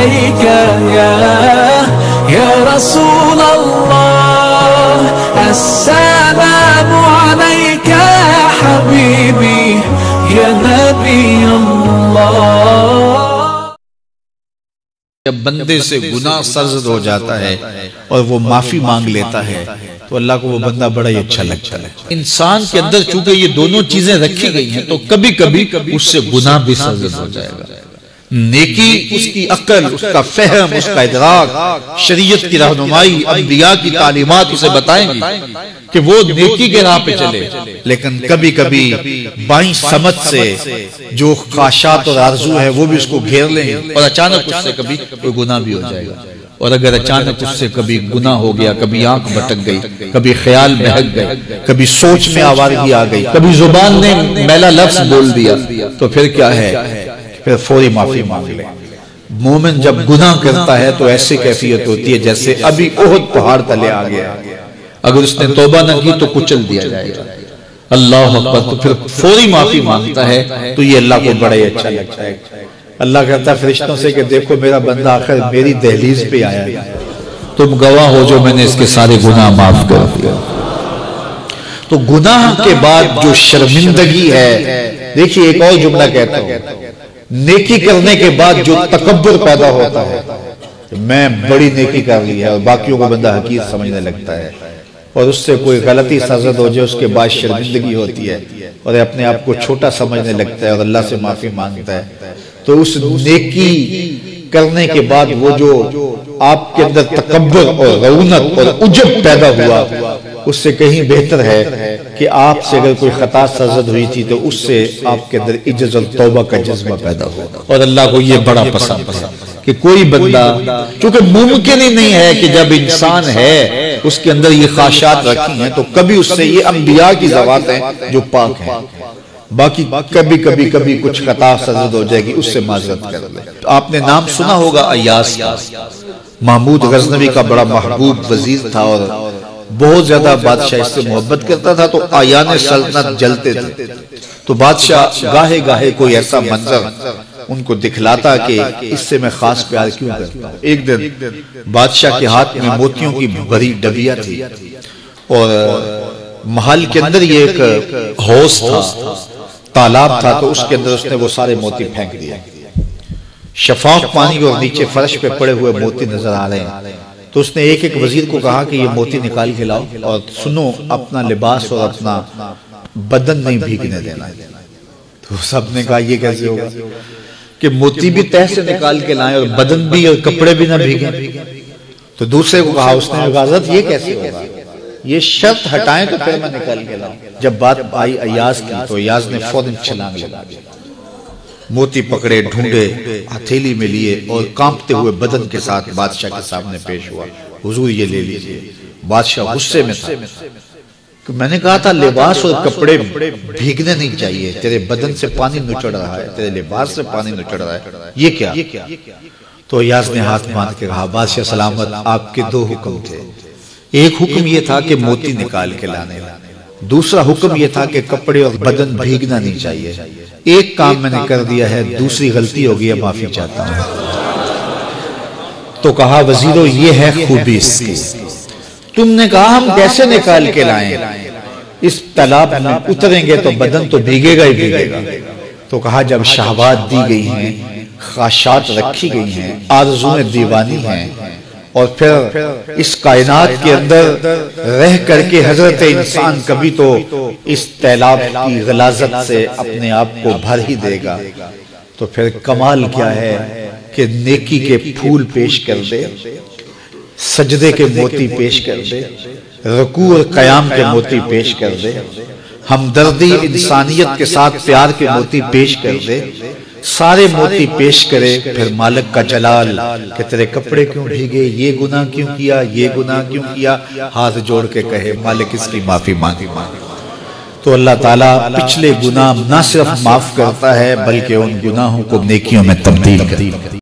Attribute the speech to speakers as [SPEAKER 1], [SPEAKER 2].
[SPEAKER 1] عليك يا رسول الله، السلام عليك يا حبيبي يا نبي الله۔
[SPEAKER 2] جب بندے سے گناہ سرزد ہو جاتا ہے اور وہ معافی مانگ لیتا ہے تو اللہ کو وہ بندہ بڑا ہی اچھا لگتا ہے۔ انسان کے اندر چونکہ یہ دونوں چیزیں رکھی گئی ہیں تو کبھی کبھی اس سے گناہ بھی سرزد ہو جائے گا۔ نیکی اس کی عقل، اس کا فہم، اس کا ادراک، شریعت کی رہنمائی، انبیاء کی تعلیمات اسے بتائیں گی کہ وہ نیکی کے راہ پہ چلے، لیکن کبھی کبھی بائیں سمجھ سے جو خواہشات اور آرزو ہے وہ بھی اس کو گھیر لیں اور اچانک اس سے کبھی کوئی گناہ بھی ہو جائے گا۔ اور اگر اچانک اس سے کبھی گناہ ہو گیا، کبھی آنکھ بھٹک گئی، کبھی خیال بہک گئے، کبھی سوچ میں آوارگی آ گئی، کبھی زبان نے میلا لفظ بول دیا، تو پھر کیا ہے؟ پھر فوری معافی مانگ لیں۔ مومن جب گناہ کرتا ہے تو ایسی کیفیت ہوتی ہے جیسے ابھی احد پہاڑ تلے آ گیا، اگر اس نے توبہ نہ کی تو کچل دیا جائے گا۔ اللہ اکبر، تو پھر فوری معافی مانگتا ہے تو یہ اللہ کو بڑا ہی اچھا لگتا ہے۔ اللہ کہتا ہے فرشتوں سے کہ دیکھو میرا بندہ آخر میری دہلیز پہ آیا ہے، تم گواہ ہو جو میں نے اس کے سارے گناہ معاف کر دیا۔ تو گناہ کے بعد جو شرمندگی ہے، دیکھیے ایک اور جملہ کہتا ہوں، نیکی کرنے کے بعد جو تکبر پیدا ہوتا ہے، میں بڑی نیکی کر لی ہے، اور باقیوں کو بندہ حقیر سمجھنے لگتا ہے، اور اس سے کوئی غلطی سرزد ہو جائے اس کے بعد شرمندگی ہوتی ہے اور اپنے آپ کو چھوٹا سمجھنے لگتا ہے اور اللہ سے معافی مانگتا ہے، تو اس نیکی کرنے کے بعد وہ جو آپ کے اندر تکبر اور رونت اور عجب پیدا ہوا، اس سے کہیں بہتر ہے کہ آپ سے اگر کوئی خطا سرزد ہوئی تھی تو اس سے آپ کے اندر عجز اور توبہ کا جذبہ پیدا ہوا، اور اللہ کو یہ بڑا پسند ہے کہ کوئی بندہ، چونکہ ممکن ہی نہیں ہے کہ جب انسان ہے اس کے اندر یہ خواہشات رکھی ہیں تو کبھی اس سے، یہ انبیاء کی ذوات ہیں جو پاک ہیں، باقی کبھی کچھ خطا سرزد ہو جائے گی، اس سے معذرت کر لیں۔ آپ نے نام سنا ہوگا ایاس کا، محمود غزنوی کا بڑا محبوب وزیر تھا اور بہت زیادہ بادشاہ اس سے محبت کرتا تھا، تو آیان سلطنت جلتے تھے، تو بادشاہ گاہے گاہے کوئی ایسا منظر ان کو دکھلاتا کہ اس سے میں خاص پیار کیوں کرتا ہوں۔ ایک دن بادشاہ کے ہاتھ میں موتیوں کی بھری ڈبیا تھی، اور محل کے اندر یہ ایک حوض تھا، تالاب تھا، تو اس کے اندر اس نے وہ سارے موتی پھینک دیا۔ شفاف پانی اور نیچے فرش پہ پڑے ہوئے موتی نظر آ رہے ہیں، تو اس نے ایک ایک وزیر کو کہا کہ یہ موتی نکال کے لاؤ، اور سنو اپنا لباس اور اپنا بدن نہیں بھیگنے دینا۔ تو سب نے کہا یہ کیسے ہوگا کہ موتی بھی تہ سے نکال کے لائیں اور بدن بھی اور کپڑے بھی نہ بھیگیں؟ تو دوسرے کو کہا، اس نے کہا حضرت یہ کیسے ہوگا، یہ شرط ہٹائیں تو پھر میں نکال کے لاؤں۔ جب بات آئی ایاز کی تو ایاز نے فوراً چھلانگ لگا دیا، موتی پکڑے، ڈھونڈے، ہتھیلی میں لیے اور کانپتے ہوئے بدن کے ساتھ بادشاہ کے سامنے پیش ہوا، حضور یہ لے لیجئے۔ بادشاہ غصے میں تھا کہ میں نے کہا تھا لباس اور کپڑے بھیگنے نہیں چاہیے، تیرے بدن سے پانی نچڑ رہا ہے، تیرے لباس سے پانی نچڑ رہا ہے، یہ کیا؟ تو ایاز نے ہاتھ باندھ کے کہا بادشاہ سلامت، آپ کے دو حکم تھے، ایک حکم یہ تھا کہ موتی نکال کے لانے، دوسرا حکم یہ تھا کہ کپڑے اور بدن بھیگنا نہیں چاہیے۔ ایک کام میں نے کر دیا ہے، دوسری غلطی ہو گئی ہے، معافی چاہتا ہوں۔ تو کہا وزیرو یہ ہے خوبی اس کی، تم نے کہا ہم کیسے نکال کے لائیں، اس تالاب میں اتریں گے تو بدن تو بھیگے گا ہی بھیگے گا۔ تو کہا جب شہوات دی گئی ہیں، خواہشات رکھی گئی ہیں، آرزویں دیوانی ہیں، اور پھر اس کائنات کے اندر رہ کر کے حضرت انسان کبھی تو اس تالاب کی غلاظت سے اپنے آپ کو بھر ہی دے گا، تو پھر کمال کیا ہے کہ نیکی کے پھول پیش کر دے، سجدے کے موتی پیش کر دے، رکوع اور قیام کے موتی پیش کر دے، ہمدردی انسانیت کے ساتھ پیار کے موتی پیش کر دے، سارے موتی پیش کرے، پھر مالک کا جلال کہ تیرے کپڑے کیوں بھیگے، یہ گناہ کیوں کیا، یہ گناہ کیوں کیا، ہاتھ جوڑ کے کہے مالک اس کی معافی مانگی۔ تو اللہ تعالیٰ پچھلے گناہ نہ صرف معاف کرتا ہے بلکہ ان گناہوں کو نیکیوں میں تبدیل کرتا ہے۔